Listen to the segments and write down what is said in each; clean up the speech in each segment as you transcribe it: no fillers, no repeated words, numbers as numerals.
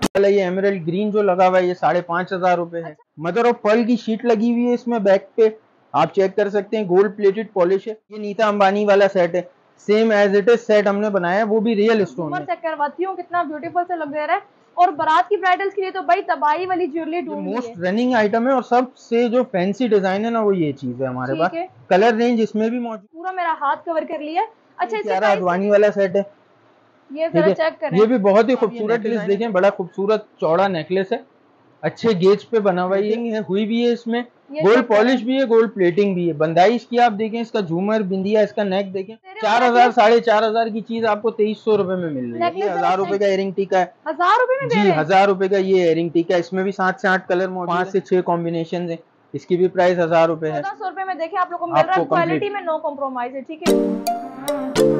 वाला ये emerald green जो लगा हुआ है ये 5,500 रुपए है। मदर ऑफ पर्ल की शीट लगी हुई है इसमें बैक पे, आप चेक कर सकते हैं, गोल्ड प्लेटेड पॉलिश है। ये नीता अंबानी वाला सेट है, same as it is set हमने बनाया है, वो भी रियल स्टोन में। चेक करवाती हूँ कितना ब्यूटीफुल से लग रहा है। और बारात की ब्राइडल्स के लिए तो भाई तबाही वाली ज्वेलरी ढूंढ ली है। मोस्ट रनिंग आइटम है और सबसे जो फैंसी डिजाइन है ना वो ये चीज है हमारे पास। कलर रेंज इसमें भी मौजूद, पूरा मेरा हाथ कवर कर लिया। अच्छा, इसका अडवाणी वाला सेट है, ये जरा चेक करें। ये भी बहुत ही खूबसूरत नेकलेस देखें, बड़ा खूबसूरत चौड़ा नेकलेस है, अच्छे गेज पे बना हुआ है, हुई भी है इसमें, गोल्ड पॉलिश भी है, गोल्ड प्लेटिंग भी है। बंदाई इसकी आप देखें, इसका झूमर बिंदिया, इसका नेक देखें, 4,000 4,500 की चीज आपको 2300 रुपए में मिल रही है। 1000 रुपए का इयरिंग टीका है, 1000 रुपए में जी 1000 रुपए का ये इयरिंग टीका है। इसमें भी 7 से 8 कलर, 5 से 6 कॉम्बिनेशन है। इसकी भी प्राइस 1000 रुपए है। 1400 रुपए में देखे आप लोग को मिल रहा है, क्वालिटी में नो कॉम्प्रोमाइज है, ठीक है।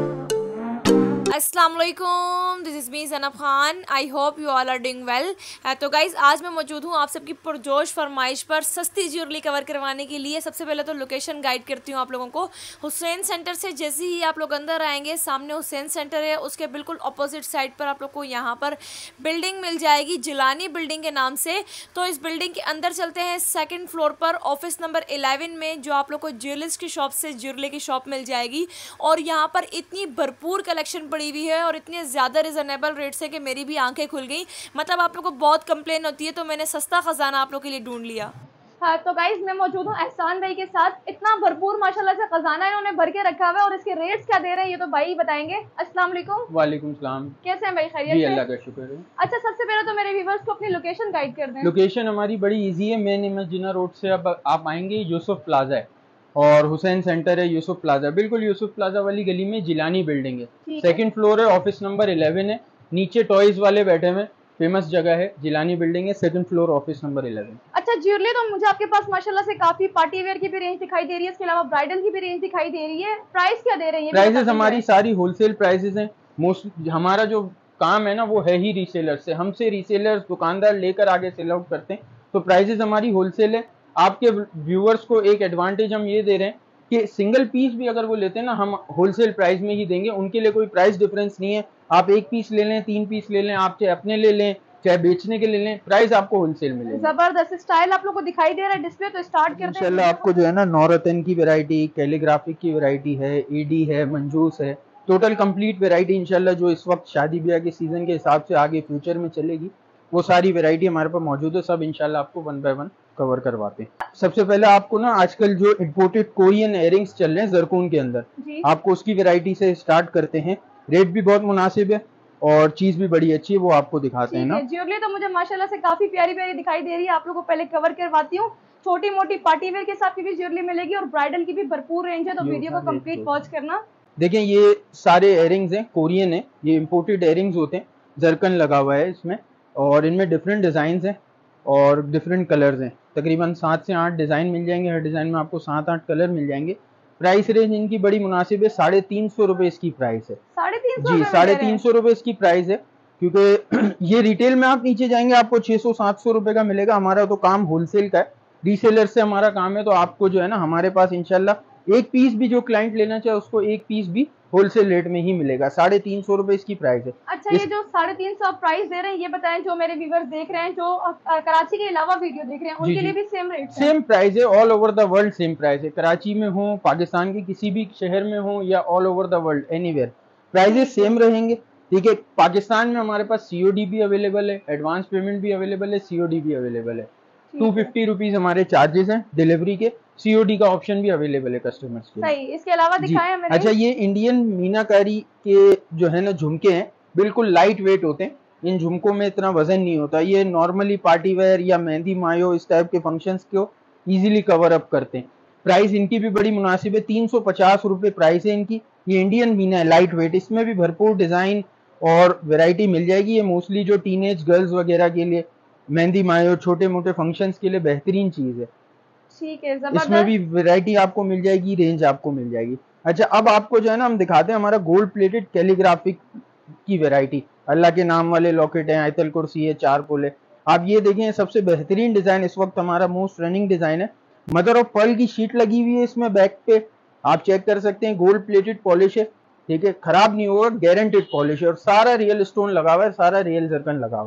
अस्सलाम वालेकुम, this is me Zainab Khan. I hope you all are doing well. तो गाइज़ आज मैं मौजूद हूँ आप सबकी पुरजोश फरमाइश पर सस्ती ज्वेलरी कवर करवाने के लिए। सबसे पहले तो लोकेशन गाइड करती हूँ आप लोगों को। हुसैन सेंटर से जैसे ही आप लोग अंदर आएंगे, सामने हुसैन सेंटर है, उसके बिल्कुल अपोजिट साइड पर आप लोग को यहाँ पर बिल्डिंग मिल जाएगी, जिलानी बिल्डिंग के नाम से। तो इस बिल्डिंग के अंदर चलते हैं, सेकेंड फ्लोर पर ऑफिस नंबर 11 में जो आप लोग को ज्वेलर्स की शॉप से ज्वेलरी की शॉप मिल जाएगी। और यहाँ पर इतनी भरपूर कलेक्शन पड़ी हुई है और इतने ज़्यादा रिजनेबल रेट से कि मेरी भी आंखें खुल गई। मतलब आप लोग को बहुत कंप्लेन होती है, तो मैंने सस्ता खजाना आप लोग के लिए ढूंढ लिया। हाँ, तो गाइज मैं मौजूद हूँ एहसान भाई के साथ। इतना भरपूर माशाल्लाह से खजाना इन्होंने भर के रखा हुआ है और इसके रेट्स क्या दे रहे हैं ये तो भाई बताएंगे। अस्सलाम वालेकुम। वालेकुम सलाम। कैसे हैं भाई, खैरियत से? अल्लाह का शुक्र है। अच्छा, सबसे पहले तो मेरे व्यूअर्स को अपनी लोकेशन गाइड कर दें। लोकेशन हमारी बड़ी इजी है, मेन इमेज जिना रोड से अब आप आएंगे, यूसुफ प्लाजा है और हुसैन सेंटर है, यूसुफ प्लाजा, बिल्कुल यूसुफ प्लाजा वाली गली में जिलानी बिल्डिंग है। सेकंड फ्लोर है, ऑफिस नंबर 11 है, नीचे टॉयज वाले बैठे हुए, फेमस जगह है, जिलानी बिल्डिंग है, सेकंड फ्लोर, ऑफिस नंबर 11। अच्छा, ज्वेलरी तो मुझे आपके पास माशाल्लाह से काफी पार्टी वेयर की भी रेंज दिखाई दे रही है, इसके अलावा ब्राइडल की भी रेंज दिखाई दे रही है। प्राइस क्या दे रही है? प्राइसेस हमारी सारी होलसेल प्राइसेस हैं। मोस्ट हमारा जो काम है ना वो है ही रीसेलर से, हमसे रीसेलर्स दुकानदार लेकर आगे सेल आउट करते हैं, तो प्राइसेस हमारी होलसेल है। आपके व्यूअर्स को एक एडवांटेज हम ये दे रहे हैं कि सिंगल पीस भी अगर वो लेते हैं ना, हम होलसेल प्राइस में ही देंगे, उनके लिए कोई प्राइस डिफरेंस नहीं है। आप 1 पीस ले लें, 3 पीस ले लें, आप चाहे अपने ले लें चाहे बेचने के ले लें, प्राइस आपको होलसेल मिलेगा। जबरदस्त स्टाइल आप लोग को दिखाई दे रहा है डिस्प्ले, तो स्टार्ट करते हैं। इंशाल्लाह आपको जो है ना नौरतन की वैरायटी, कैलीग्राफिक की वैरायटी है, ईडी है, मंजूस है, टोटल कंप्लीट वैरायटी इंशाल्लाह जो इस वक्त शादी ब्याह के सीजन के हिसाब से आगे फ्यूचर में चलेगी, वो सारी वैरायटी हमारे पास मौजूद है। सब इंशाल्लाह आपको 1 बाय 1 कवर करवाते हैं। सबसे पहले आपको ना आजकल जो इम्पोर्टेड कोरियन इयरिंग्स चल रहे हैं जरकून के अंदर, आपको उसकी वैरायटी से स्टार्ट करते हैं। रेट भी बहुत मुनासिब है और चीज भी बड़ी अच्छी है, वो आपको दिखाते हैं ना। ज्वेलरी तो मुझे माशाल्लाह से काफी प्यारी प्यारी दिखाई दे रही है, आप लोगों को पहले कवर करवाती हूँ। छोटी मोटी पार्टी वेयर के साथ की भी ज्वेलरी मिलेगी और ब्राइडल की भी भरपूर रेंज है, तो वीडियो को कंप्लीट वॉच करना। देखें ये सारे इयरिंग्स हैं, कोरियन है, ये इम्पोर्टेड इयरिंग्स होते हैं, जरकन लगा हुआ है इसमें और इनमें डिफरेंट डिजाइन हैं और डिफरेंट कलर्स हैं। तकरीबन 7 से 8 डिजाइन मिल जाएंगे, हर डिजाइन में आपको 7-8 कलर मिल जाएंगे। प्राइस रेंज इनकी बड़ी मुनासिब है, 350 रुपए इसकी प्राइस है। 350 जी 350 रुपए इसकी प्राइस है, क्योंकि ये रिटेल में आप नीचे जाएंगे आपको 600-700 रुपए का मिलेगा। हमारा तो काम होलसेल का है, रीसेलर से हमारा काम है, तो आपको जो है ना हमारे पास इंशाल्लाह 1 पीस भी जो क्लाइंट लेना चाहे उसको 1 पीस भी होलसेल रेट में ही मिलेगा। 350 रुपए इसकी प्राइस है। अच्छा, ये जो 350 प्राइस दे रहे हैं, ये बताएं जो मेरे व्यूअर्स देख रहे हैं, जो कराची के अलावा वीडियो देख रहे हैं, उनके लिए भी सेम रेट है? सेम प्राइस है, all over the world same price है। कराची में हो, पाकिस्तान के किसी भी शहर में हो या all over the world anywhere, prices same रहेंगे। ठीक है, पाकिस्तान में हमारे पास सीओडी भी अवेलेबल है, एडवांस पेमेंट भी अवेलेबल है, सीओडी भी अवेलेबल है। 250 रुपीज हमारे चार्जेस हैं डिलीवरी के, सीओडी का ऑप्शन भी अवेलेबल है कस्टमर्स के लिए। सही, इसके अलावा दिखाएं हमें। अच्छा, ये इंडियन मीनाकारी के जो है ना झुमके हैं, बिल्कुल लाइट वेट होते हैं, इन झुमकों में इतना वजन नहीं होता। ये नॉर्मली पार्टी वेयर या मेहंदी मायो इस टाइप के फंक्शंस को इजीली कवर अप करते हैं। प्राइस इनकी भी बड़ी मुनासिब है, 350 रुपए प्राइस है इनकी। ये इंडियन मीना है, लाइट वेट, इसमें भी भरपूर डिजाइन और वैरायटी मिल जाएगी। ये मोस्टली जो टीनेज गर्ल्स वगैरह के लिए, मेहंदी मायो, छोटे मोटे फंक्शंस के लिए बेहतरीन चीज है। ठीक है, इसमें भी वैरायती आपको मिल जाएगी, रेंज आपको मिल जाएगी। अच्छा, अब आपको जो है ना हम दिखाते हैं हमारा गोल्ड प्लेटेड कैलीग्राफिक की वैरायटी। अल्लाह के नाम वाले लॉकेट हैं, आयतल कुर्सी है, 4 पोल है। आप ये देखें, सबसे बेहतरीन डिजाइन इस वक्त हमारा मोस्ट रनिंग डिजाइन है। मदर ऑफ पर्ल की शीट लगी हुई है इसमें बैक पे, आप चेक कर सकते हैं, गोल्ड प्लेटेड पॉलिश है। ठीक है, खराब नहीं होगा, गारंटेड पॉलिश है और सारा रियल स्टोन लगा हुआ है, सारा रियल जरकन लगा हुआ है।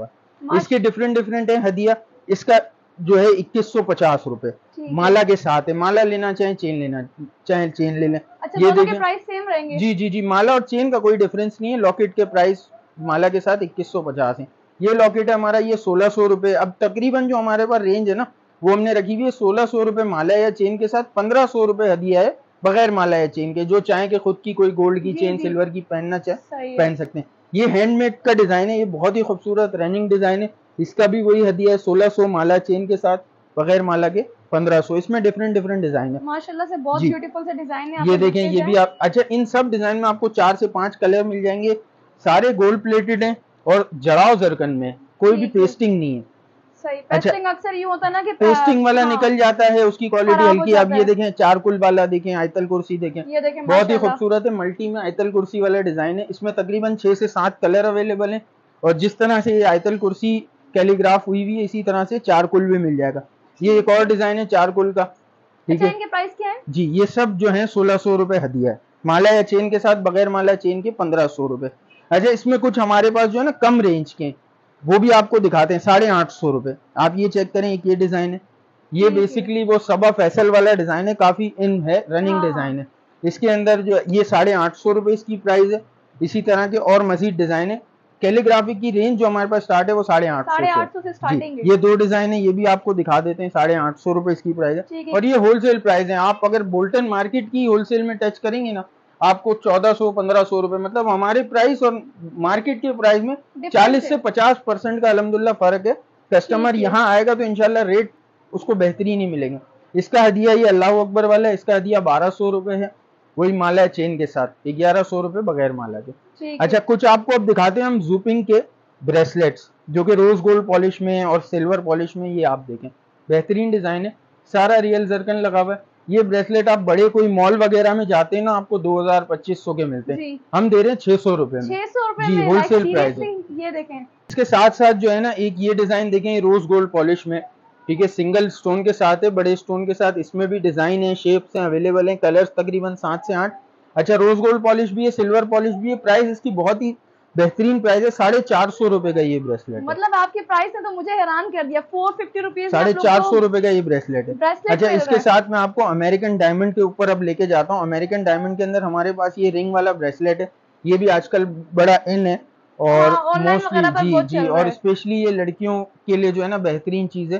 इसके डिफरेंट डिफरेंट है हदिया। इसका जो है 2150 रुपए माला के साथ है। माला लेना चाहे चेन लेना चाहे चेन ले लें। अच्छा, ये दोनों के प्राइस सेम रहेंगे? जी जी जी, माला और चेन का कोई डिफरेंस नहीं है। लॉकेट के प्राइस माला के साथ 2150 है। ये लॉकेट है हमारा, ये 1600 रुपए। अब तकरीबन जो हमारे पास रेंज है ना वो हमने रखी हुई है 1600 रुपए माला या चेन के साथ, 1500 रुपए हदिया है बगैर माला या चेन के। जो चाहे कि खुद की कोई गोल्ड की चेन सिल्वर की पहनना चाहे पहन सकते हैं। ये हैंडमेड का डिजाइन है, ये बहुत ही खूबसूरत रनिंग डिजाइन है। इसका भी वही हदिया है 1600 माला चेन के साथ, बगैर माला के 1500। इसमें डिफरेंट डिफरेंट डिजाइन है माशाल्लाह से, बहुत ब्यूटीफुल से डिजाइन है। ये देखें, ये भी आप अच्छा, इन सब डिजाइन में आपको 4 से 5 कलर मिल जाएंगे। सारे गोल्ड प्लेटेड हैं और जराव जरकन में, कोई भी पेस्टिंग नहीं है। सही, पेस्टिंग अक्सर ये होता है ना कि पेस्टिंग वाला निकल जाता है, उसकी क्वालिटी हल्की। अब ये देखें चारकुल वाला, देखें आयतल कुर्सी देखें, ये देखें बहुत ही खूबसूरत है। मल्टी में आयतल कुर्सी वाला डिजाइन है। इसमें तकरीबन 6 से 7 कलर अवेलेबल हैं। और जिस तरह से ये आयतल कुर्सी कैलीग्राफ हुई हुई है, इसी तरह से चारकुल भी मिल जाएगा। ये एक और डिजाइन है चारकुल का, ठीक है। इनके प्राइस क्या है जी? ये सब जो है 1600 रुपए हदिया है, माला या चेन के साथ, बगैर माला चेन के 1500 रुपए। अच्छा, इसमें कुछ हमारे पास जो है ना कम रेंज के, वो भी आपको दिखाते हैं 850 रुपए। आप ये चेक करें, एक ये डिजाइन है, ये बेसिकली वो सबा फैसल वाला डिजाइन है, काफी इन है, रनिंग डिजाइन है। इसके अंदर जो ये 850 रुपए इसकी प्राइस है। इसी तरह के और मजीद डिजाइन है। कैलीग्राफी की रेंज जो हमारे पास स्टार्ट है वो 850 से स्टार्टिंग है। ये दो डिजाइन है, ये भी आपको दिखा देते हैं। 850 रुपए इसकी प्राइस है। और ये होलसेल प्राइस है। आप अगर बोल्टन मार्केट की होलसेल में टच करेंगे ना, आपको 1400-1500 रुपए, मतलब हमारे प्राइस और मार्केट के प्राइस में 40 से 50% का अल्हम्दुलिल्लाह फर्क है। कस्टमर यहाँ आएगा तो इंशाल्लाह रेट उसको बेहतरीन ही मिलेगा। इसका हदिया ये अल्लाह अकबर वाला है, इसका हदिया 1200 रुपए है, वही माला चेन के साथ 1100 रुपए बगैर माला के। अच्छा, कुछ आपको अब दिखाते हैं हम जूपिंग के ब्रेसलेट्स, जो कि रोज गोल्ड पॉलिश में और सिल्वर पॉलिश में। ये आप देखें, बेहतरीन डिजाइन है, सारा रियल जरकन लगा हुआ है। ये ब्रेसलेट आप बड़े कोई मॉल वगैरह में जाते हैं ना, आपको 2000-2500 के मिलते हैं, हम दे रहे हैं 600 रुपए में। 600 रुपए जी, होलसेल प्राइस है। ये देखें, इसके साथ साथ जो है ना एक ये डिजाइन देखें, रोज गोल्ड पॉलिश में, ठीक है, सिंगल स्टोन के साथ है, बड़े स्टोन के साथ। इसमें भी डिजाइन है, शेप्स हैं, अवेलेबल हैं, कलर्स तकरीबन 7 से 8। अच्छा, रोज गोल्ड पॉलिश भी है, सिल्वर पॉलिश भी है। प्राइस इसकी बहुत ही बेहतरीन प्राइस है, 450 रुपए का ये ब्रेसलेट। मतलब आपके प्राइस ने तो मुझे हैरान कर दिया, 450 रुपीज, 450 रुपए का ये ब्रेसलेट है। अच्छा, इसके साथ मैं आपको अमेरिकन डायमंड के ऊपर अब लेके जाता हूँ। अमेरिकन डायमंड के अंदर हमारे पास ये रिंग वाला ब्रेसलेट है, ये भी आजकल बड़ा इन है और मोस्टली जी और स्पेशली ये लड़कियों के लिए जो है ना बेहतरीन चीज है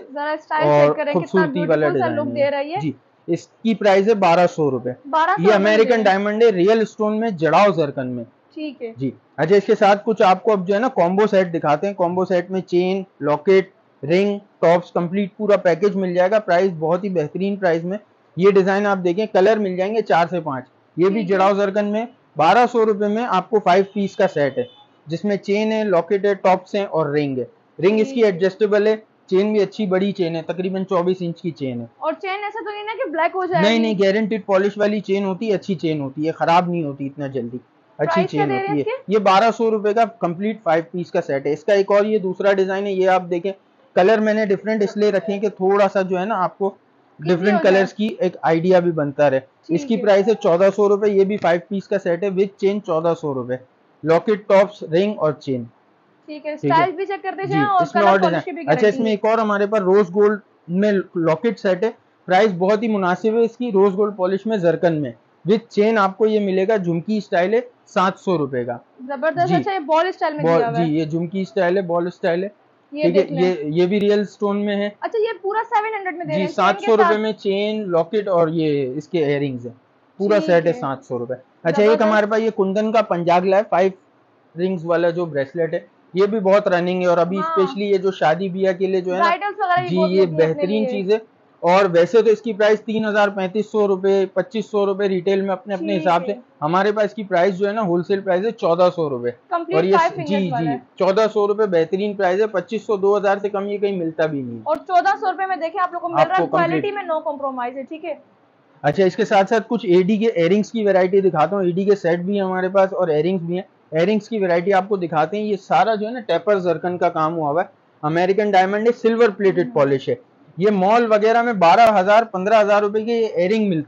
और खूबसूरती वाला डिजाइन है जी। इसकी प्राइस है 1200 रुपए। ये अमेरिकन डायमंड है, रियल स्टोन में, जड़ाव जरकन में, ठीक है जी। अच्छा, इसके साथ कुछ आपको अब जो है ना कॉम्बो सेट दिखाते हैं। कॉम्बो सेट में chain, locket, ring, tops, complete पूरा पैकेज मिल जाएगा। प्राइस बहुत ही बेहतरीन प्राइस में। ये डिजाइन आप देखें, कलर मिल जाएंगे 4 से 5। ये भी जड़ाव जरकन में 1200 रुपए में आपको 5 पीस का सेट है, जिसमें चेन है, लॉकेट है, टॉप्स हैं और रिंग है। रिंग इसकी एडजस्टेबल है, चेन भी अच्छी बड़ी चेन है, तकरीबन 24 इंच की चेन है। और चेन ऐसा तो नहीं ना कि ब्लैक हो जाएगी? नहीं नहीं, गारंटेड पॉलिश वाली चेन होती है, अच्छी चेन होती है, खराब नहीं होती इतना जल्दी, अच्छी चेन होती है। ये 1200 रुपए का कंप्लीट 5 पीस का सेट है। इसका एक और ये दूसरा डिजाइन है, ये आप देखें, कलर मैंने डिफरेंट इसलिए रखे हैं कि थोड़ा सा जो है ना आपको डिफरेंट कलर्स की एक आइडिया भी बनता रहे। इसकी प्राइस है 1400 रुपए। ये भी 5 पीस का सेट है विद चेन, 1400 रुपए। लॉकेट, टॉप्स, रिंग और चेन, ठीक है। स्टाइल भी चेक करते जाएं और इसमें और डिजाइन। अच्छा, इसमें एक और हमारे पास रोज गोल्ड में लॉकेट सेट है। प्राइस बहुत ही मुनासिब है इसकी, रोज गोल्ड पॉलिश में, जरकन में, विद चेन। आपको ये मिलेगा झुमकी स्टाइल है, 700 रुपए का। जबरदस्त। अच्छा, ये बॉल स्टाइल में दिया हुआ है। जी, ये झुमकी स्टाइल है, बॉल स्टाइल है, ठीक है। ये भी रियल स्टोन में है। अच्छा, ये पूरा 700 में दे रहे हैं? 700 रुपए में चेन, लॉकेट और ये इसके इयरिंग्स है, पूरा सेट है 700 रुपए। अच्छा, एक हमारे पास ये कुंदन का पंजागला है, 5 रिंग्स वाला जो ब्रेसलेट है, ये भी बहुत रनिंग है और अभी स्पेशली ये जो शादी ब्याह के लिए जो है ना जी, ये बेहतरीन चीज है। और वैसे तो इसकी प्राइस 3000-3500 रुपए, 2500 रुपए रिटेल में अपने अपने हिसाब से। हमारे पास इसकी प्राइस जो है ना होलसेल प्राइस है 1400 रुपए। और ये जी 1400 रुपए बेहतरीन प्राइस है। 2500-2000 से कम ये कहीं मिलता भी नहीं। और 1400 रुपए में देखिए आप लोग को मिल रहा है, क्वालिटी में नो कॉम्प्रोमाइज है, ठीक है। अच्छा, इसके साथ साथ कुछ एडी के एयरिंग्स की वैरायटी दिखाता हूँ। एडी के सेट भी है हमारे पास और एयरिंग्स भी हैं। एयरिंग्स की वैरायटी आपको दिखाते हैं। ये सारा जो है ना टेपर जरकन का काम हुआ हुआ है, अमेरिकन डायमंड है, सिल्वर प्लेटेड पॉलिश है। ये मॉल वगैरह में 12,000-15,000 रुपए के ये एयरिंग मिलते हैं,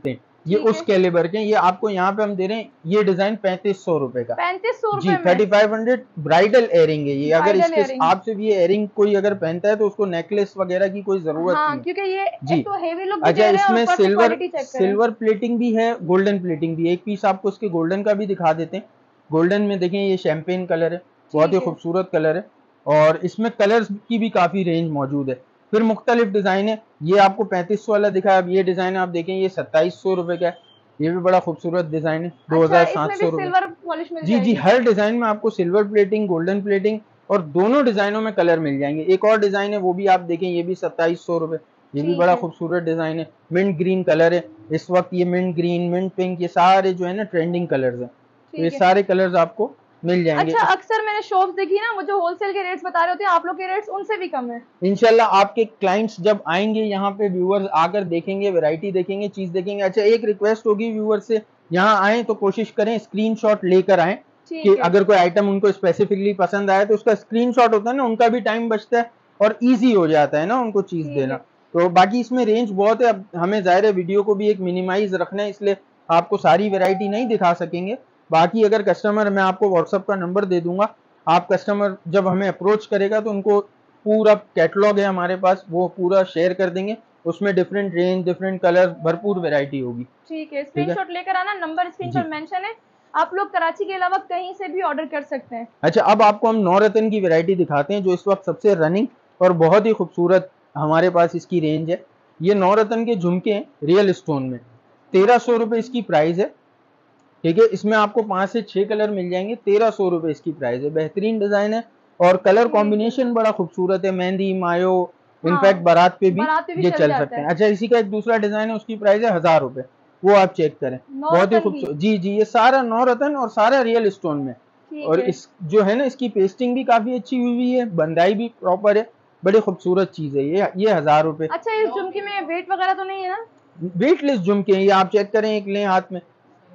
ये उस कैलिबर के, ये आपको यहाँ पे हम दे रहे हैं ये डिजाइन 3500 रुपए का। 3500 जी 3500 ब्राइडल एयरिंग है ये। अगर इसके earring। आप सिर्फ ये एयरिंग कोई अगर पहनता है तो उसको नेकलेस वगैरह की कोई जरूरत नहीं है, क्योंकि ये जी। एक तो हेवी लुक अच्छा, इसमें सिल्वर प्लेटिंग भी है, गोल्डन प्लेटिंग भी। एक पीस आपको इसके गोल्डन का भी दिखा देते हैं। गोल्डन में देखें ये शैंपेन कलर है, बहुत ही खूबसूरत कलर है, और इसमें कलर्स की भी काफी रेंज मौजूद है। फिर मुख्तलिफ डिजाइन है, ये आपको 3500 वाला दिखा। अब ये डिजाइन आप देखें ये 2700 रुपए का है, ये भी बड़ा खूबसूरत डिजाइन है। 2700 रुपए। जी जी, हर डिजाइन में आपको सिल्वर प्लेटिंग, गोल्डन प्लेटिंग और दोनों डिजाइनों में कलर मिल जाएंगे। एक और डिजाइन है वो भी आप देखें, ये भी 2700 रुपए, ये भी बड़ा खूबसूरत डिजाइन है। मिंट ग्रीन कलर है इस वक्त, ये मिंट ग्रीन, मिंट पिंक, ये सारे जो है ना ट्रेंडिंग कलर्स हैं, तो ये सारे कलर्स आपको मिल जाएंगे। अच्छा, अक्सर मैंने शॉप्स देखी ना, वो जो होलसेल के रेट्स बता रहे होते हैं, आप लोग के रेट्स उनसे भी कम है। इंशाल्लाह आपके क्लाइंट्स जब आएंगे यहाँ पे, व्यूअर्स आकर देखेंगे, वैरायटी देखेंगे, चीज देखेंगे। अच्छा, एक रिक्वेस्ट होगी व्यूअर्स से, यहाँ आए तो कोशिश करें स्क्रीनशॉट लेकर आए कि अगर कोई आइटम उनको स्पेसिफिकली पसंद आए तो उसका स्क्रीनशॉट होता है ना, उनका भी टाइम बचता है और इजी हो जाता है ना उनको चीज देना। तो बाकी इसमें रेंज बहुत है। अब हमें जाहिर है वीडियो को भी एक मिनिमाइज रखना है, इसलिए आपको सारी वैरायटी नहीं दिखा सकेंगे। बाकी अगर कस्टमर, मैं आपको व्हाट्सएप का नंबर दे दूंगा, आप कस्टमर जब हमें अप्रोच करेगा तो उनको पूरा कैटलॉग है हमारे पास, वो पूरा शेयर कर देंगे। उसमें डिफरेंट रेंज, डिफरेंट कलर, भरपूर वैरायटी होगी। ठीक है, स्क्रीनशॉट लेकर आना, नंबर स्क्रीन पर मेंशन है। आप लोग कराची के अलावा कहीं से भी ऑर्डर कर सकते हैं। अच्छा, अब आपको हम नौरतन की वैरायटी दिखाते हैं जो इस वक्त सबसे रनिंग और बहुत ही खूबसूरत हमारे पास इसकी रेंज है। ये नौरतन के झुमके हैं रियल स्टोन में, 1300 रुपए इसकी प्राइस है। ठीक है, इसमें आपको 5 से 6 कलर मिल जाएंगे, 1300 रुपए इसकी प्राइस है। बेहतरीन डिजाइन है और कलर कॉम्बिनेशन बड़ा खूबसूरत है, मेहंदी, मायो, इनफैक्ट बारात पे भी ये चल सकते हैं। अच्छा, इसी का एक दूसरा डिजाइन है, उसकी प्राइस है 1000 रुपए, वो आप चेक करें, बहुत ही खूबसूरत। जी जी, ये सारा नौरतन और सारा रियल स्टोन में, और इस जो है ना इसकी पेस्टिंग भी काफी अच्छी हुई है, बंदाई भी प्रॉपर है, बड़ी खूबसूरत चीज है ये 1000 रुपए। अच्छा, इस झुमके में वेट वगैरह तो नहीं है ना? वेटलेस झुमके हैं ये, आप चेक करें, एक लें हाथ में,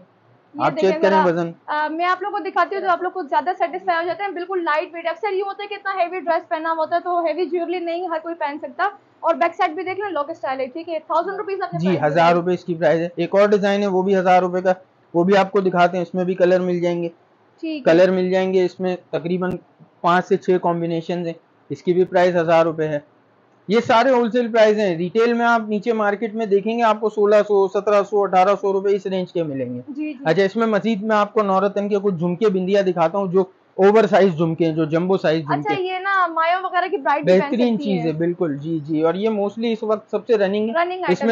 आप चेक करें वजन। मैं आप लोगों को दिखाती हूँ तो आप लोग को ज्यादा सेटिस्फाई हो जाते हैं। बिल्कुल लाइट वेट। अक्सर ये होता है कि इतना हेवी ड्रेस पहना होता है तो हेवी ज्वेलरी नहीं हर कोई पहन सकता। और बैक साइड भी देख लें, लॉक स्टाइल है। ठीक है, 1000 रुपीज जी, 1000 रुपए इसकी प्राइस है। एक और डिजाइन है वो भी 1000 रुपए का, वो भी आपको दिखाते हैं। इसमें भी कलर मिल जाएंगे, कलर मिल जाएंगे, इसमें तकरीबन 5 से 6 कॉम्बिनेशन है। इसकी भी प्राइस 1000 रुपए है। ये सारे होलसेल प्राइस हैं। रिटेल में आप नीचे मार्केट में देखेंगे आपको 1600, 1700, 1800 रुपए इस रेंज के मिलेंगे। अच्छा, इसमें मजीद मैं आपको नौरतन के कुछ झुमके बिंदिया दिखाता हूँ जो ओवर साइज झुमके हैं, जो जंबो साइज झुमके। अच्छा, ये ना मायो वगैरह की ब्राइड बेहतरीन चीज है, बिल्कुल। जी जी, और ये मोस्टली इस वक्त सबसे रनिंग है। इसमें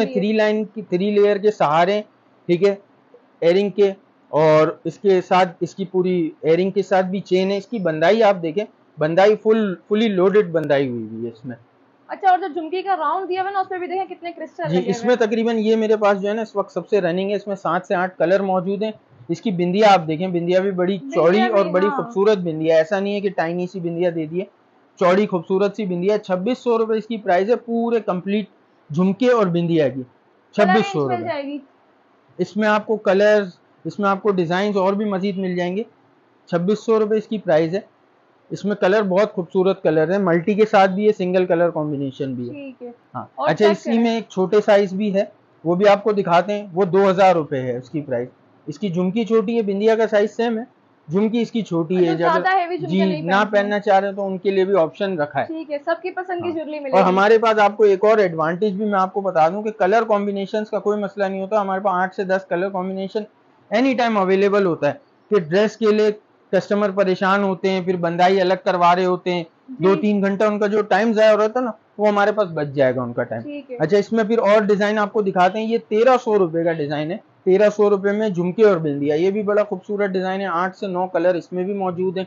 3 लेयर के सहारे, ठीक है, एयरिंग के, और इसके साथ इसकी पूरी एयरिंग के साथ भी चेन है। इसकी बंदाई आप देखें, बंदाई फुली लोडेड बंदाई हुई है इसमें। अच्छा, और जो झुमकी का राउंड दिया हुआ है ना, उसमें भी देखें कितने क्रिस्टल जी, इसमें तकरीबन ये मेरे पास जो है ना इस वक्त सबसे रनिंग है। इसमें 7 से 8 कलर मौजूद हैं। इसकी बिंदिया आप देखें, बिंदिया भी बड़ी चौड़ी और बड़ी खूबसूरत बिंदिया, ऐसा नहीं है कि टाइनी सी बिंदिया दे दी है, चौड़ी खूबसूरत सी बिंदिया। 2600 रुपए इसकी प्राइस है, पूरे कंप्लीट झुमके और बिंदिया की 2600 रुपए। इसमें आपको कलर्स, इसमें आपको डिजाइन और भी मजीद मिल जाएंगे। 2600 रुपए इसकी प्राइस है। इसमें कलर बहुत खूबसूरत कलर है, मल्टी के साथ भी है, सिंगल कलर कॉम्बिनेशन भी है। हाँ, अच्छा, इसी में एक छोटे साइज भी है, वो भी आपको दिखाते हैं। वो 2000 रुपए है उसकी प्राइस। इसकी झुमकी छोटी है, बिंदिया का साइज सेम है, झुमकी इसकी छोटी है। जी, ना पहनना चाह रहे तो उनके लिए भी ऑप्शन रखा है। ठीक है, सबकी पसंद की ज्वेलरी मिलेगी। और हमारे पास आपको एक और एडवांटेज भी मैं आपको बता दूं कि कलर कॉम्बिनेशन का कोई मसला नहीं होता। हमारे पास 8 से 10 colour combination any time available होता है। फिर ड्रेस के लिए कस्टमर परेशान होते हैं, फिर बंदाई अलग करवा रहे होते हैं, 2-3 घंटा उनका जो टाइम जाया हो रहा था ना, वो हमारे पास बच जाएगा उनका टाइम। अच्छा, इसमें फिर और डिजाइन आपको दिखाते हैं। ये 1300 रुपए का डिजाइन है, 1300 रुपए में झुमके और बिंदिया। ये भी बड़ा खूबसूरत डिजाइन है, 8 से 9 कलर इसमें भी मौजूद है।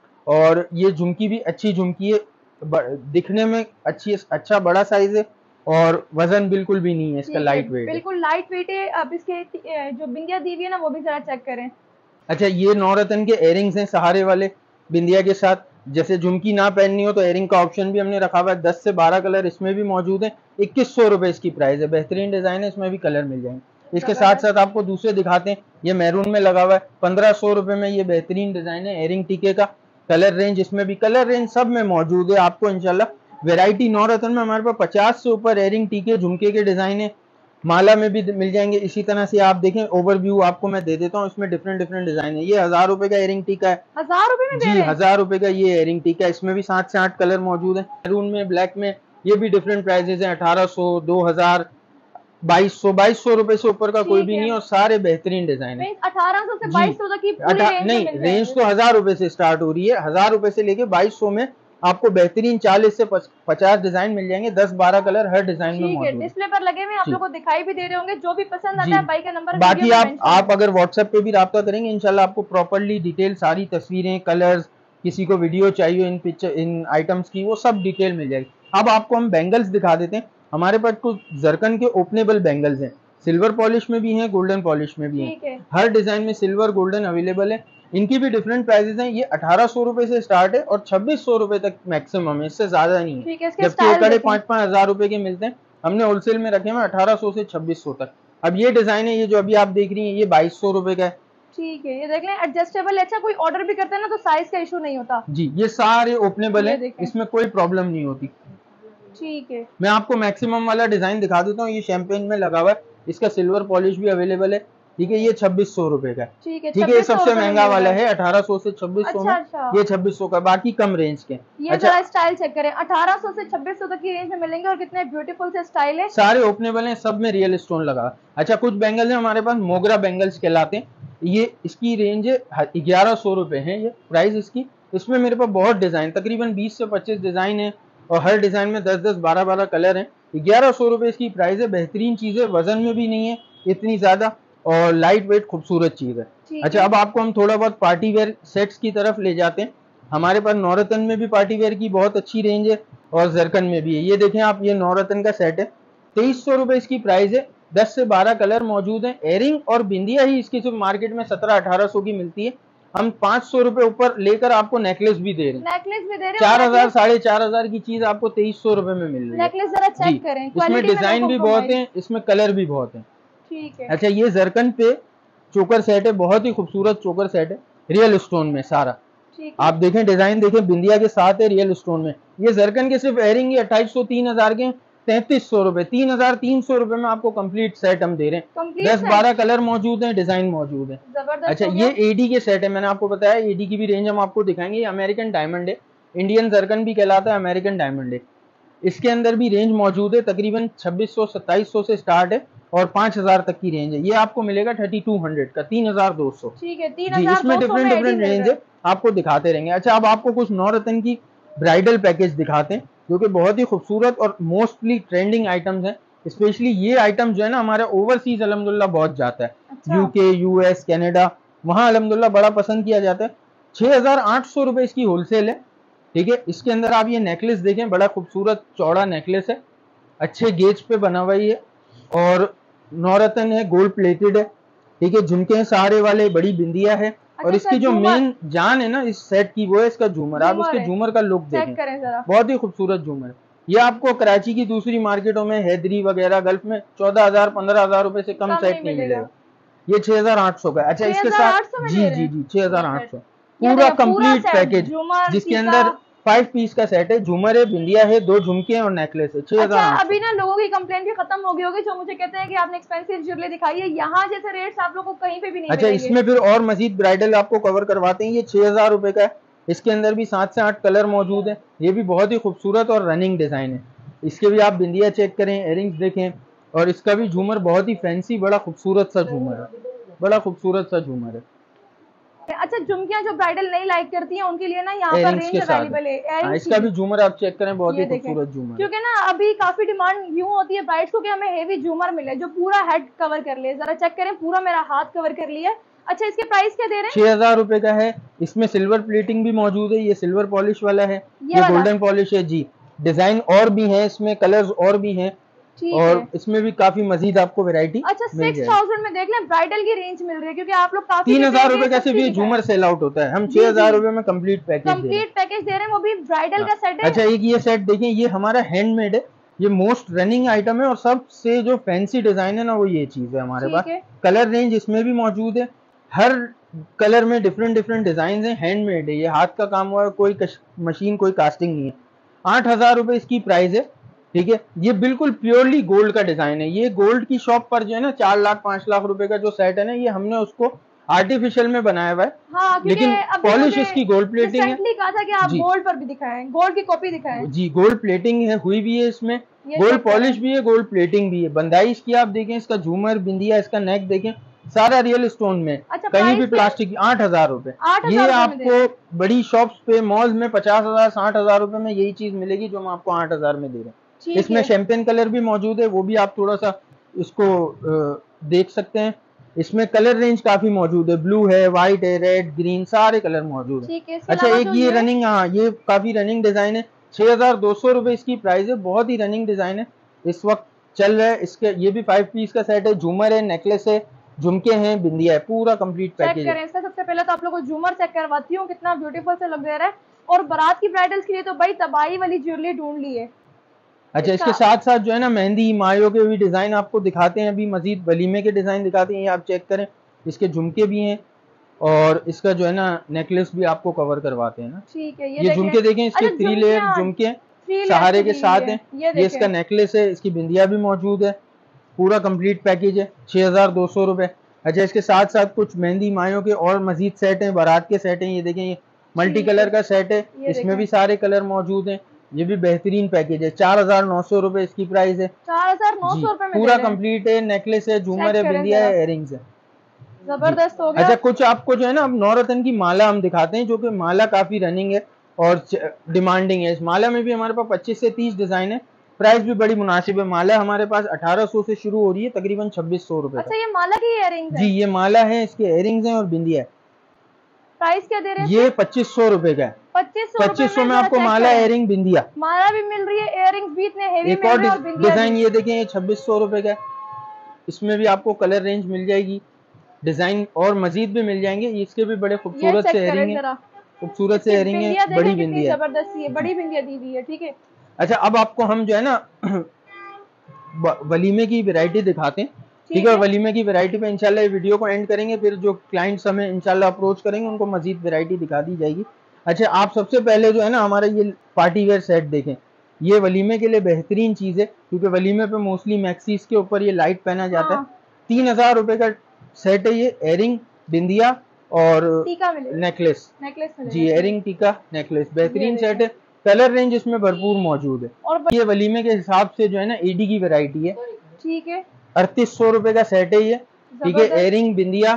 और ये झुमकी भी अच्छी झुमकी है, दिखने में अच्छी, अच्छा बड़ा साइज है, और वजन बिल्कुल भी नहीं है इसका, लाइट वेट है, बिल्कुल लाइट वेट है। अब इसके जो बिंदिया दी हुई है ना, वो भी जरा चेक करें। अच्छा, ये नौरतन के एयरिंग्स हैं सहारे वाले बिंदिया के साथ। जैसे झुमकी ना पहननी हो तो एयरिंग का ऑप्शन भी हमने रखा हुआ है। 10 से 12 कलर इसमें भी मौजूद है। 2100 रुपए इसकी प्राइस है। बेहतरीन डिजाइन है, इसमें भी कलर मिल जाएंगे। इसके साथ साथ आपको दूसरे दिखाते हैं। ये मैरून में लगा हुआ है, 1500 रुपए में ये बेहतरीन डिजाइन है, एयरिंग टीके का। कलर रेंज इसमें भी, कलर रेंज सब में मौजूद है। आपको इंशाल्लाह वैरायटी नौरतन में हमारे पास 50 से ऊपर एयरिंग टीके झुमके के डिजाइन है। माला में भी मिल जाएंगे। इसी तरह से आप देखें, ओवरव्यू आपको मैं दे देता हूँ, इसमें डिफरेंट डिफरेंट डिजाइन है। ये 1000 रुपए का इयरिंग टीका है। 1000 रुपए में दे जी, रहे हैं? 1000 रुपए का ये इयरिंग टीका है। इसमें भी 7 से 8 कलर मौजूद है। मैरून में, ब्लैक में, ये भी डिफरेंट प्राइजेस हैं। 1800, 2000, 2200 रुपए से ऊपर का कोई भी नहीं, और सारे बेहतरीन डिजाइन है। 1800 से 2200 तक की पूरी रेंज नहीं, रेंज तो 1000 रुपए से स्टार्ट हो रही है। 1000 रुपए से लेके 2200 में आपको बेहतरीन 40 से 50 डिजाइन मिल जाएंगे। 10-12 कलर हर डिजाइन में मौजूद है। डिस्प्ले पर लगे हुए आप लोगों को दिखाई भी दे रहे होंगे। जो भी पसंद आता है भाई का नंबर, बाकी आप अगर व्हाट्सएप पे भी राब्ता करेंगे, इंशाल्लाह आपको प्रॉपर्ली डिटेल सारी तस्वीरें, कलर्स, किसी को वीडियो चाहिए इन आइटम्स की, वो सब डिटेल मिल जाएगी। अब आपको हम बैंगल्स दिखा देते हैं। हमारे पास कुछ जरकन के ओपनेबल बैंगल्स हैं, सिल्वर पॉलिश में भी हैं, गोल्डन पॉलिश में भी हैं। हर डिजाइन में सिल्वर गोल्डन अवेलेबल है। इनकी भी डिफरेंट प्राइसेस हैं। ये 1800 रुपए से स्टार्ट है और 2600 रुपए तक मैक्सिमम है, इससे ज्यादा नहीं है। जबकि कड़े 5-5 हजार रुपए के मिलते हैं, हमने होलसेल में रखे हैं 1800 से 2600 तक। अब ये डिजाइन है, ये जो अभी आप देख रही हैं, ये 2200 रुपए का है। ठीक है, ये देख लें, एडजस्टेबल। अच्छा, कोई ऑर्डर भी करते हैं ना तो साइज का इशू नहीं होता। जी, ये सारे ओपनेबल है, इसमें कोई प्रॉब्लम नहीं होती। ठीक है, मैं आपको मैक्सिमम वाला डिजाइन दिखा देता हूँ। ये शैंपेन में लगा हुआ है, इसका सिल्वर पॉलिश भी अवेलेबल है। ठीक है, ये 2600 रुपए का। ठीक है, ये सबसे महंगा वाला है। 1800 से 2600 में, ये 2600 का, बाकी कम रेंज के। ये जरा स्टाइल चेक करें, 1800 से 2600 तक की रेंज में मिलेंगे और कितने ब्यूटीफुल से स्टाइल है। सारे ओपनेबल हैं, सब में रियल स्टोन लगा। अच्छा, कुछ बैंगल्स है हमारे पास, मोगरा बैंगल्स कहलाते हैं। ये इसकी रेंज 1100 रुपए है, ये प्राइस इसकी। इसमें मेरे पास बहुत डिजाइन, तकरीबन 20 से 25 डिजाइन है, और हर डिजाइन में 10-10, 12-12 कलर हैं। 1100 रुपए इसकी प्राइस है। बेहतरीन चीज है, वजन में भी नहीं है इतनी ज्यादा, और लाइट वेट खूबसूरत चीज है। अच्छा, अब आपको हम थोड़ा बहुत पार्टी वेयर सेट्स की तरफ ले जाते हैं। हमारे पास नौरतन में भी पार्टी वेयर की बहुत अच्छी रेंज है, और जरकन में भी है। ये देखें आप, ये नौरतन का सेट है, 2300 रुपए इसकी प्राइस है। 10 से 12 कलर मौजूद हैं। एयरिंग और बिंदिया ही इसकी सिर्फ मार्केट में 1700-1800 की मिलती है। हम 500 रुपए ऊपर लेकर आपको नेकलेस भी दे रहे हैं। 4000, 4500 की चीज आपको 2300 रुपए में मिल रही है। नेकलेस जरा चेक करें, इसमें डिजाइन भी बहुत है, इसमें कलर भी बहुत है। ठीक है। अच्छा, ये जरकन पे चोकर सेट है, बहुत ही खूबसूरत चोकर सेट है, रियल स्टोन में सारा। आप देखें, डिजाइन देखें, बिंदिया के साथ है, रियल स्टोन में। ये जरकन के सिर्फ एयरिंग 2800-3000 के 3300 रुपए, 3300 रुपए में आपको कंप्लीट सेट हम दे रहे हैं। 10-12 कलर मौजूद हैं, डिजाइन मौजूद है। अच्छा, ये एडी के सेट है, मैंने आपको बताया एडी की भी रेंज हम आपको दिखाएंगे। ये अमेरिकन डायमंड है, इंडियन जरकन भी कहलाता है, अमेरिकन डायमंड है। इसके अंदर भी रेंज मौजूद है, तकरीबन 2600-2700 से स्टार्ट है, और 5000 तक की रेंज है। ये आपको मिलेगा 3200 का, 3200। ठीक है, इसमें डिफरेंट डिफरेंट रेंज है, आपको दिखाते रहेंगे। अच्छा, अब आपको कुछ नौरतन की ब्राइडल पैकेज दिखाते हैं, जो कि बहुत ही खूबसूरत और मोस्टली ट्रेंडिंग आइटम्स हैं। स्पेशली ये आइटम जो है ना, हमारे ओवरसीज अल्हम्दुलिल्लाह बहुत जाता है। यूके, यूएस, कनाडा, वहां अल्हम्दुलिल्लाह बड़ा पसंद किया जाता है। 6800 रुपए इसकी होलसेल है। ठीक है, इसके अंदर आप ये नेकलेस देखें, बड़ा खूबसूरत चौड़ा नेकलेस है, अच्छे गेज पे बना हुआ है, और नौरतन है, गोल्ड प्लेटेड है। ठीक है, झुमके सारे वाले, बड़ी बिंदिया है। और इसकी जो मेन जान है ना इस सेट की, वो है इसका झूमर। आप इसके झूमर का लुक देखें, बहुत ही खूबसूरत झूमर है। ये आपको कराची की दूसरी मार्केटों में, हैदरी वगैरह, गल्फ में 14,000, 15,000 रुपए से कम सेट नहीं मिलेगा। ये 6800 का। अच्छा, इसके साथ जी 6800 पूरा कंप्लीट पैकेज, जिसके अंदर 5 पीस का सेट है, झूमर है, बिंदिया है, 2 झुमके और नेकलेस है। 6000। अच्छा, अभी ना लोगों की कंप्लेंट भी खत्म हो गई होगी, जो मुझे कहते हैं कि आपने एक्सपेंसिव ज्वेलरी दिखाई है, यहाँ जैसे रेट्स आप लोगों को कहीं पे भी नहीं मिलेंगे। अच्छा, इसमें फिर और मजीद ब्राइडल आपको कवर करवाते हैं। ये 6000 रुपए का है। इसके अंदर भी 7 से 8 कलर मौजूद है। ये भी बहुत ही खूबसूरत और रनिंग डिजाइन है। इसके भी आप बिंदिया चेक करें, इयरिंग्स देखें, और इसका भी झूमर बहुत ही फैंसी, बड़ा खूबसूरत सा झूमर है, बड़ा खूबसूरत सा झूमर है। अच्छा, झुमकियां जो ब्राइडल नहीं लाइक करती हैं उनके लिए ना यहाँ पर रेंज अवेलेबल है। इसका भी झूमर आप चेक करें, बहुत ही खूबसूरत झूमर। क्योंकि ना अभी काफी डिमांड यूं होती है ब्राइड्स को कि हमें हेवी झूमर मिले जो पूरा हेड कवर कर ले। जरा चेक करें, पूरा मेरा हाथ कवर कर लिया। अच्छा, इसके प्राइस क्या दे रहे हैं? 6000 रुपए का है। इसमें सिल्वर प्लेटिंग भी मौजूद है। ये सिल्वर पॉलिश वाला है, ये गोल्डन पॉलिश है जी। डिजाइन और भी है, इसमें कलर्स और भी हैं, और इसमें भी काफी मजीद आपको वैरायटी। अच्छा, 6000 में देख लें, ब्राइडल की रेंज मिल रही है, क्योंकि आप लोग काफी 3000 रुपए का सिर्फ ये झूमर सेल आउट होता है। हम 6000 रुपए में कंप्लीट पैकेज दे रहे हैं, वो भी ब्राइडल का सेट है। अच्छा, एक ये सेट देखें, ये हमारा हैंडमेड है, ये मोस्ट रनिंग आइटम है, और सबसे जो फैंसी डिजाइन है ना, वो ये चीज है हमारे पास। कलर रेंज इसमें भी मौजूद है, हर कलर में डिफरेंट डिफरेंट डिजाइन है। हैंडमेड है, ये हाथ का काम हुआ है, कोई मशीन, कोई कास्टिंग नहीं है। 8000 रुपए इसकी प्राइस है। ठीक है, ये बिल्कुल प्योरली गोल्ड का डिजाइन है। ये गोल्ड की शॉप पर जो है ना 4 लाख 5 लाख रुपए का जो सेट है ना, ये हमने उसको आर्टिफिशियल में बनाया हुआ है। हाँ, लेकिन पॉलिश इसकी गोल्ड प्लेटिंग है। कहा था कि आप गोल्ड पर भी दिखाएं, गोल्ड की कॉपी दिखाएं। जी, गोल्ड प्लेटिंग है, हुई भी है इसमें, गोल्ड पॉलिश भी है, गोल्ड प्लेटिंग भी है। बंदाई इसकी आप देखें, इसका झूमर, बिंदिया, इसका नेक देखें, सारा रियल स्टोन में। अच्छा, कहीं भी प्लास्टिक। 8,000 रुपए। ये आपको बड़ी शॉप्स पे, मॉल में 50,000 60,000 रुपए में यही चीज मिलेगी जो हम आपको 8,000 में दे रहे हैं। इसमें शैंपेन कलर भी मौजूद है, वो भी आप थोड़ा सा इसको देख सकते हैं। इसमें कलर रेंज काफी मौजूद है, ब्लू है, व्हाइट है, रेड, ग्रीन, सारे कलर मौजूद है। अच्छा, एक ये रनिंग, हाँ ये काफी रनिंग डिजाइन है, 6,200 रुपए इसकी प्राइस है। बहुत ही रनिंग डिजाइन है, इस वक्त चल रहा है। इसके ये भी 5 पीस का सेट है, झूमर है, नेकलेस है, झुमके हैं, बिंदिया है, पूरा कंप्लीट पैकेज है। इसका सबसे पहले तो आप लोगों को झूमर चेक करवाती हूँ, कितना ब्यूटीफुल से लग रहा है। और बारात की ब्राइडल्स के लिए तो भाई तबाही वाली ज्वेलरी ढूंढ ली है। अच्छा, इसके साथ साथ जो है ना मेहंदी मायो के भी डिजाइन आपको दिखाते हैं, अभी मजीद वलीमे के डिजाइन दिखाते हैं, ये आप चेक करें। इसके झुमके भी हैं और इसका जो है ना नेकलेस भी आपको कवर करवाते हैं ना। ठीक है, ये झुमके देखें, इसके 3 लेयर झुमके सहारे के साथ हैं। ये इसका नेकलेस है, इसकी बिंदिया भी मौजूद है, पूरा कंप्लीट पैकेज है, 6,200 रुपए। अच्छा, इसके साथ साथ कुछ मेहंदी मायो के और मजीद सेट हैं, बारात के सेट हैं। ये देखें, ये मल्टी कलर का सेट है, इसमें भी सारे कलर मौजूद हैं। ये भी बेहतरीन पैकेज है, 4,900 रुपए इसकी प्राइस है। 4,900 रुपए में पूरा कंप्लीट है, नेकलेस है, झूमर है, बिंदिया है, इयररिंग्स है, जबरदस्त हो गया। अच्छा, कुछ आपको जो है ना अब नौरतन की माला हम दिखाते हैं, जो कि माला काफी रनिंग है और डिमांडिंग है। इस माला में भी हमारे पास 25 से 30 डिजाइन है, प्राइस भी बड़ी मुनासिब है। माला हमारे पास 1800 से शुरू हो रही है, तकरीबन 2600 रुपए। अच्छा, ये माला की इयररिंग्स है? जी, ये माला है, इसके इयररिंग्स हैं और बिंदिया है। प्राइस क्या दे रहे हैं? ये 2500 रुपए का है। 2500 में आपको माला, इयररिंग, बिंदिया, माला भी मिल रही है, इयररिंग्स भी इतने हेवी एक और डिजाइन ये देखें, ये 2600 रुपए का है। इसमें भी आपको कलर रेंज मिल जाएगी, डिजाइन और मजीद भी मिल जाएंगे। इसके भी बड़े खूबसूरत से इयररिंग है, खूबसूरत से इयररिंग है, बड़ी बिंदिया, जबरदस्ती है, बड़ी बिंदिया दी हुई है। ठीक है। अच्छा, अब आपको हम जो है ना वलीमे की वैरायटी दिखाते हैं, ठीक है। वलीमे की वैरायटी पे इंशाल्लाह ये वीडियो को एंड करेंगे, फिर जो क्लाइंट्स हमें इंशाल्लाह अप्रोच करेंगे उनको मजीद वैरायटी दिखा दी जाएगी। अच्छा, आप सबसे पहले जो है ना हमारा ये पार्टी वेयर सेट देखें, ये वलीमे के लिए बेहतरीन चीज है, क्योंकि वलीमे पे मोस्टली मैक्सीज के ऊपर ये लाइट पहना जाता है। 3,000 रुपए का सेट है ये, इयररिंग, बिंदिया और नेकलेस जी, इयररिंग, टीका, नेकलेस, बेहतरीन सेट है। कलर रेंज इसमें भरपूर मौजूद है। और ये वलीमे के हिसाब से जो है ना एडी की वैरायटी है। ठीक है, 3,800 रुपए का सेट है ये, ठीक है। इयररिंग, बिंदिया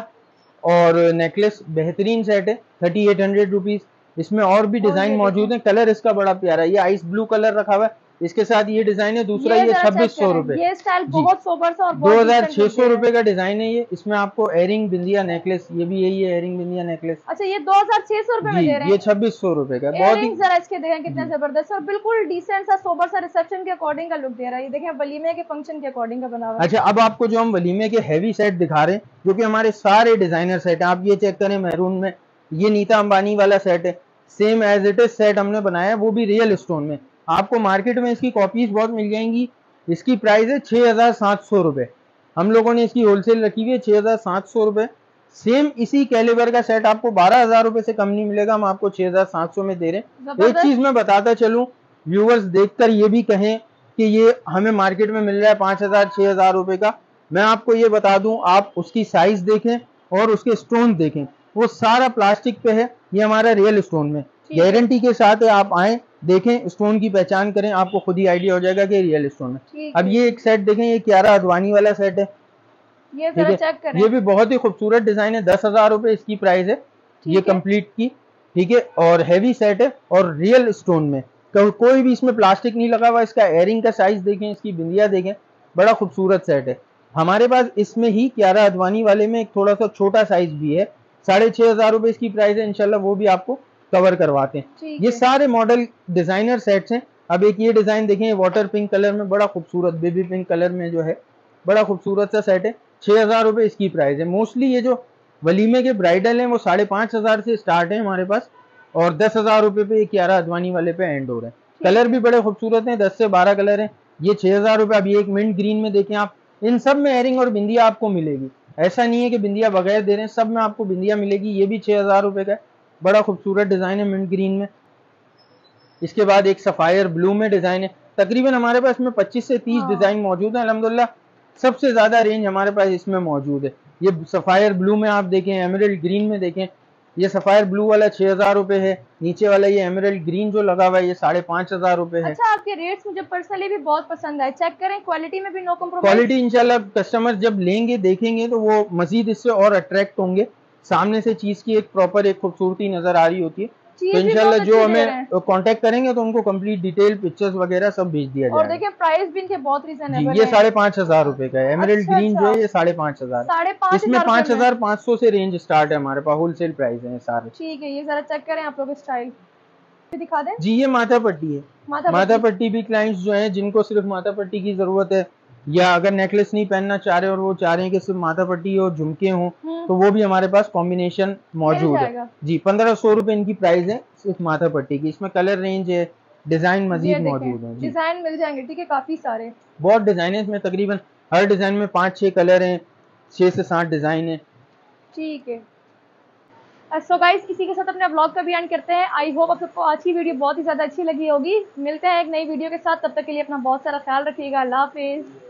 और नेकलेस बेहतरीन सेट है, 3,800 रुपीज। इसमें और भी डिजाइन मौजूद है, कलर इसका बड़ा प्यारा है, ये आइस ब्लू कलर रखा हुआ है, इसके साथ ये डिजाइन है दूसरा, ये 2,600 रुपए, ये स्टाइल बहुत सोबर सा और 2,600 रुपए का डिजाइन है ये। इसमें आपको इयररिंग, बिंदिया, नेकलेस, ये भी यही है, इयररिंग, बिंदिया, नेकलेस। अच्छा, ये 2,600 रुपए में दे रहे हैं, ये 2,600 रुपए का। बहुत ही जरा इसके देखें कितना जबरदस्त और बिल्कुल डिसेंट सा सोबर सा रिसेप्शन के अकॉर्डिंग का लुक दे रहा है। ये देखें, वलीमे के फंक्शन के अकॉर्डिंग का बना हुआ है। अच्छा, अब आपको जो हम वलीमे के हैवी सेट दिखा रहे हैं, जो कि हमारे सारे डिजाइनर सेट है, आप ये चेक करें, मैरून में, ये नीता अंबानी वाला सेट है, same as it is set हमने बनाया है, वो भी रियल स्टोन में। आपको मार्केट में इसकी कॉपीज बहुत मिल जाएंगी। इसकी प्राइस है 6,700 रुपए, हम लोगों ने इसकी होलसेल रखी हुई है 6,700 रुपए। सेम इसी कैलिबर का सेट आपको 12,000 रुपए से कम नहीं मिलेगा, हम आपको 6,700 में दे रहे हैं। एक चीज मैं बताता चलूं, व्यूअर्स देखकर ये भी कहें कि ये हमें मार्केट में मिल रहा है 5,000 6,000 रुपए का, मैं आपको ये बता दूं, आप उसकी साइज देखें और उसके स्टोन देखें, वो सारा प्लास्टिक पे है, ये हमारा रियल स्टोन में गारंटी के साथ है। आप आए, देखें, स्टोन की पहचान करें, आपको खुद ही आइडिया हो जाएगा कि रियल स्टोन है। अब ये एक सेट देखें, ये कियारा अडवाणी वाला सेट है, ये जरा चेक करें। ये भी बहुत ही खूबसूरत डिजाइन है, 10,000 रुपए इसकी प्राइस है, ये कंप्लीट की, ठीक है। और हैवी सेट है और रियल स्टोन में, कोई भी इसमें प्लास्टिक नहीं लगा हुआ। इसका इयररिंग का साइज देखें, इसकी बिंदिया देखें, बड़ा खूबसूरत सेट है। हमारे पास इसमें ही कियारा अडवाणी वाले में एक थोड़ा सा छोटा साइज भी है, 6,500 रुपए इसकी प्राइस है, इंशाल्लाह वो भी आपको कवर करवाते हैं। ये सारे मॉडल डिजाइनर सेट्स हैं। अब एक ये डिजाइन देखें, वाटर पिंक कलर में, बड़ा खूबसूरत बेबी पिंक कलर में जो है, बड़ा खूबसूरत सा सेट है, 6,000 रुपए इसकी प्राइस है। मोस्टली ये जो वलीमे के ब्राइडल हैं वो 5,500 से स्टार्ट है हमारे पास, और 10,000 रुपए पे कियारा अडवाणी वाले पे एंड हो रहे हैं। कलर भी बड़े खूबसूरत हैं, 10 से 12 कलर हैं। ये 6,000 रुपए। अब ये एक मिंट ग्रीन में देखें आप, इन सब में इयररिंग और बिंदिया आपको मिलेगी, ऐसा नहीं है कि बिंदिया बगैर दे रहे हैं, सब में आपको बिंदिया मिलेगी। ये भी 6,000 रुपए का है, बड़ा खूबसूरत डिजाइन है मिंट ग्रीन में। इसके बाद एक सफायर ब्लू में डिजाइन है, तकरीबन हमारे पास में 25 से 30 डिजाइन मौजूद है अल्हम्दुलिल्लाह। सबसे ज्यादा रेंज हमारे पास इसमें मौजूद है। ये सफायर ब्लू में आप देखें, एमरल्ड ग्रीन में देखें, ये सफायर ब्लू वाला 6,000 रुपए है। नीचे वाला ये एमरल्ड ग्रीन जो लगा हुआ है ये 5,500 रुपए है। अच्छा, आपके रेट्स मुझे पर्सनली भी बहुत पसंद आए। चेक करें, क्वालिटी में भी नो कॉम्प्रोमाइज। क्वालिटी इंशाल्लाह कस्टमर जब लेंगे देखेंगे तो वो मजीद इससे और अट्रैक्ट होंगे। सामने से चीज की एक प्रॉपर एक खूबसूरती नजर आ रही होती है। तो इंशाल्लाह जो हमें कांटेक्ट करेंगे तो उनको कंप्लीट डिटेल पिक्चर्स वगैरह सब भेज दिया जाएगा। और देखिए प्राइस भी इनके बहुत रीजनेबल है। ये 5,500 रुपए का है। एमरल्ड ग्रीन जो है ये 5,500। इसमें 5,500 से रेंज स्टार्ट है हमारे पास, होलसेल प्राइस है सारे। ठीक है, ये जरा चेक करें आप लोग स्टाइल दिखा दें। जी ये माथा पट्टी है। माथा पट्टी भी क्लाइंट्स जो है जिनको सिर्फ माथा पट्टी की जरूरत है या अगर नेकलेस नहीं पहनना चाह रहे और वो चाह रहे हैं कि सिर्फ माथा पट्टी और झुमके हों तो वो भी हमारे पास कॉम्बिनेशन मौजूद है जी। 1,500 रुपए इनकी प्राइस है सिर्फ माथा पट्टी की। इसमें कलर रेंज है, डिजाइन मजीद मौजूद है। डिजाइन मिल जाएंगे, ठीक है, काफी सारे बहुत डिजाइन है इसमें। तकरीबन हर डिजाइन में 5-6 कलर हैं, 6 से 7 डिजाइन है। ठीक है। सो गाइस, इसी के साथ अपने व्लॉग का भी एंड करते हैं। आई होप आप सबको आज की वीडियो बहुत ही ज्यादा अच्छी लगी होगी। मिलते हैं एक नई वीडियो के साथ, तब तक के लिए अपना बहुत सारा ख्याल रखिएगा। अल्लाह हाफिज।